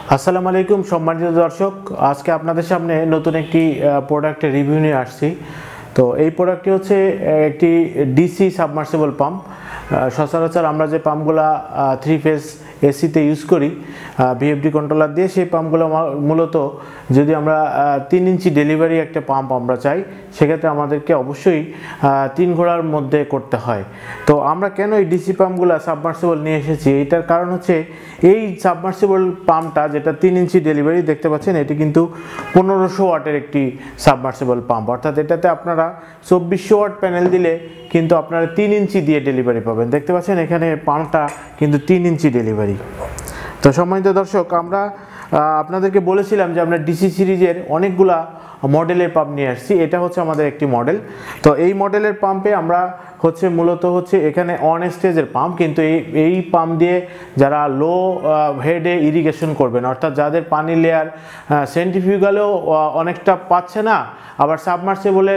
আসসালামু আলাইকুম সম্মানিত দর্শক, আজকে আপনাদের সামনে নতুন একটি প্রোডাক্টের রিভিউ নিয়ে আসছি। তো এই প্রোডাক্টটি হচ্ছে একটি ডিসি সাবমার্সিবল পাম্প। সচরাচর আমরা যে পাম্পগুলা 3 ফেজ এসিতে ইউজ করি ভিএফডি কন্ট্রোলার দিয়ে, সেই পাম্পগুলো মূলত যদি আমরা 3 ইঞ্চি ডেলিভারি একটা পাম্প আমরা চাই, সেক্ষেত্রে আমাদেরকে অবশ্যই 3 ঘোড়ার মধ্যে করতে হয়। তো আমরা কেন এই ডিসি পাম্পগুলো সাবমার্সিবল নিয়ে এসেছি, এটার কারণ হচ্ছে এই সাবমার্সিবল পাম্পটা যেটা 3 ইঞ্চি ডেলিভারি দেখতে পাচ্ছেন, এটি কিন্তু 1500 ওয়াটের একটি সাবমার্সিবল পাম্প। অর্থাৎ এটাতে আপনারা 2400 ওয়াট প্যানেল দিলে কিন্তু আপনারা 3 ইঞ্চি দিয়ে ডেলিভারি পাবেন। দেখতে পাচ্ছেন এখানে পাম্পটা কিন্তু 3 ইঞ্চি ডেলিভারি। তো সম্মানিত দর্শক, আমরা আপনাদেরকে বলেছিলাম যে আমরা ডিসি সিরিজের অনেকগুলা মডেলের পাম্প নিয়ে আসছি। এটা হচ্ছে আমাদের একটি মডেল। তো এই মডেলের পাম্পে আমরা মূলত এখানে অন স্টেজের পাম্প, কিন্তু এই পাম্প দিয়ে যারা লো হেডে ইরিগেশন করবেন, অর্থাৎ যাদের পানির লেয়ার সেন্ট্রিফিউগালেও অনেকটা পাচ্ছে না, আবার সাবমার্সিবলের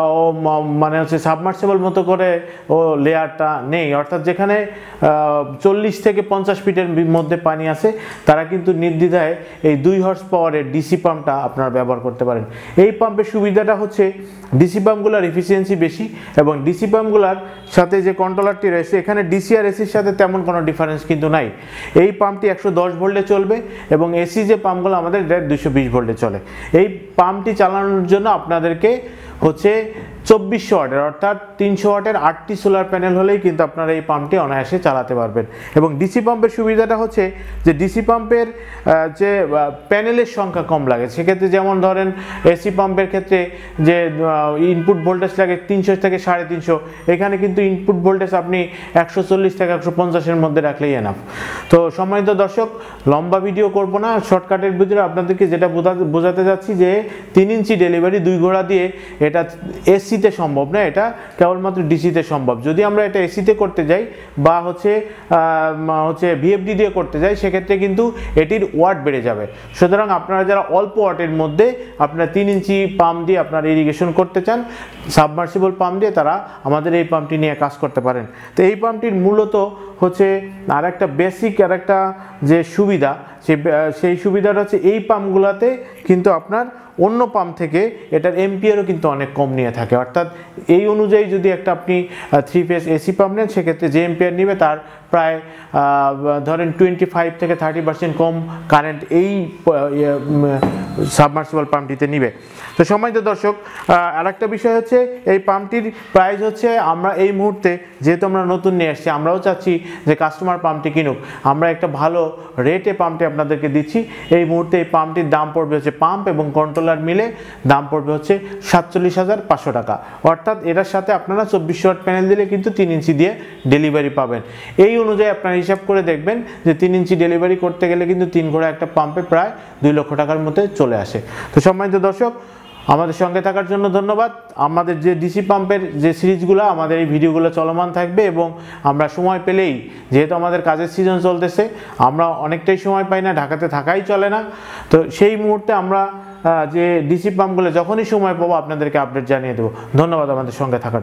সাবমার্সিবল মতো করে লেয়ারটা নেই, অর্থাৎ যেখানে 40 থেকে 50 ফিটের মধ্যে পানি আছে, তারা কিন্তু নির্দ্বিধায় এই 2 হর্স পাওয়ারের ডিসি পাম্পটা আপনারা ব্যবহার করতে পারেন। এই পাম্পের সুবিধাটা হচ্ছে ডিসি পাম্পগুলোর এফিসিয়েন্সি বেশি, এবং ডিসি পাম্পগুলোর সাথে যে কন্ট্রোলারটি রয়েছে, এখানে ডিসি আর এসির সাথে তেমন কোনো ডিফারেন্স কিন্তু নাই। এই পাম্পটি 110 ভোল্টে চলবে, এবং এসি যে পাম্পগুলো আমাদের 220 ভোল্টে চলে। এই পাম্পটি চালানোর জন্য আপনাদেরকে 2400 ওয়াটের অর্থাৎ 300 ওয়াটের 8টি সোলার প্যানেল হলেই কিন্তু আপনারা এই পাম্পটি অনায়াসে চালাতে পারবেন। এবং ডিসি পাম্পের সুবিধাটা হচ্ছে যে ডিসি পাম্পের যে প্যানেলের সংখ্যা কম লাগে। সেক্ষেত্রে যেমন ধরেন এসি পাম্পের ক্ষেত্রে যে ইনপুট ভোল্টেজ লাগে 300 থেকে 350, এখানে কিন্তু ইনপুট ভোল্টেজ আপনি 140 থেকে 150-এর মধ্যে রাখলেই এনাফ। তো সম্মানিত দর্শক, লম্বা ভিডিও করব না, শর্টকাটের ভিতরে আপনাদেরকে যেটা বোঝাতে যাচ্ছি যে 3 ইঞ্চি ডেলিভারি 2 ঘোড়া দিয়ে এটা এসিতে সম্ভব না, এটা কেবলমাত্র ডিসিতে সম্ভব। যদি আমরা এটা এসিতে করতে যাই বা ভিএফডি দিয়ে করতে যাই, সেক্ষেত্রে কিন্তু এটির ওয়াট বেড়ে যাবে। সুতরাং আপনারা যারা অল্প ওয়াটের মধ্যে আপনারা 3 ইঞ্চি পাম্প দিয়ে আপনারা ইরিগেশন করতে চান, সাবমার্সিবল পাম্প দিয়ে, তারা আমাদের এই পাম্পটি নিয়ে কাজ করতে পারেন। তো এই পাম্পটির মূলত আর একটা বেসিক আর একটা যে সুবিধা, সেই সুবিধাটা হচ্ছে এই পাম্পগুলোতে কিন্তু আপনার অন্য পাম্প থেকে এটার এম্পিয়ারও কিন্তু অনেক কম নিয়ে থাকে। অর্থাৎ এই অনুযায়ী যদি একটা আপনি 3 ফেজ এসি পাম্প নেন, সেক্ষেত্রে যে এম্পিয়ার নেবে তার প্রায় ধরেন 25 থেকে 30% কম কারেন্ট এই সাবমার্সিবল পাম্পটিতে নিবে। তো সম্মানিত দর্শক, আরেকটা বিষয় হচ্ছে এই পাম্পটির প্রাইস হচ্ছে, আমরা এই মুহূর্তে যেহেতু আমরা নতুন নিয়ে আসছি, আমরাও চাচ্ছি যে কাস্টমার পাম্পটি কিনুক, আমরা একটা ভালো রেটে পাম্পটি আপনাদেরকে দিচ্ছি। এই মুহূর্তে এই পাম্পটির দাম পড়বে পাম্প এবং কন্ট্রোলার মিলে দাম পড়বে 47,500 টাকা। অর্থাৎ এটার সাথে আপনারা 2400 ওয়াট প্যানেল দিলে কিন্তু 3 ইঞ্চি দিয়ে ডেলিভারি পাবেন। এই অনুযায়ী আপনারা হিসাব করে দেখবেন যে 3 ইঞ্চি ডেলিভারি করতে গেলে কিন্তু 3 ঘোড়া একটা পাম্পে প্রায় 2 লক্ষ টাকার মধ্যে চলে আসে। তো সম্মানিত দর্শক, আমাদের সঙ্গে থাকার জন্য ধন্যবাদ। আমাদের যে ডিসি পাম্পের যে সিরিজগুলো, আমাদের এই ভিডিওগুলো চলমান থাকবে, এবং আমরা সময় পেলেই, যেহেতু আমাদের কাজের সিজন চলতেছে, আমরা অনেকটাই সময় পাই না, ঢাকাতে থাকাই চলে না, তো সেই মুহূর্তে আমরা যে ডিসি পাম্পগুলো যখনই সময় পাবো আপনাদেরকে আপডেট জানিয়ে দেবো। ধন্যবাদ আমাদের সঙ্গে থাকার।